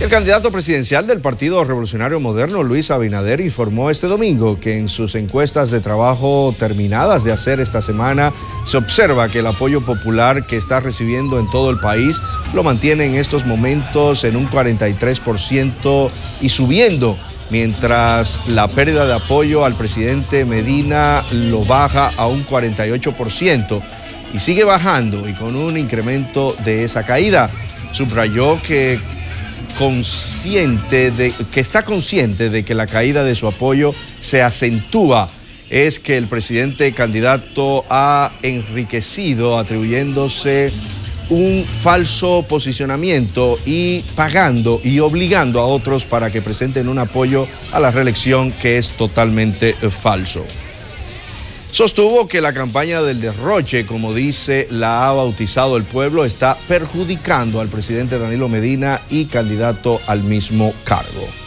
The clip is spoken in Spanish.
El candidato presidencial del Partido Revolucionario Moderno, Luis Abinader, informó este domingo que en sus encuestas de trabajo terminadas de hacer esta semana, se observa que el apoyo popular que está recibiendo en todo el país lo mantiene en estos momentos en un 43% y subiendo, mientras la pérdida de apoyo al presidente Medina lo baja a un 48% y sigue bajando y con un incremento de esa caída. Subrayó que está consciente de que la caída de su apoyo se acentúa, es que el presidente candidato ha enriquecido atribuyéndose un falso posicionamiento y pagando y obligando a otros para que presenten un apoyo a la reelección que es totalmente falso. Sostuvo que la campaña del derroche, como dice, la ha bautizado el pueblo, está perjudicando al presidente Danilo Medina y candidato al mismo cargo.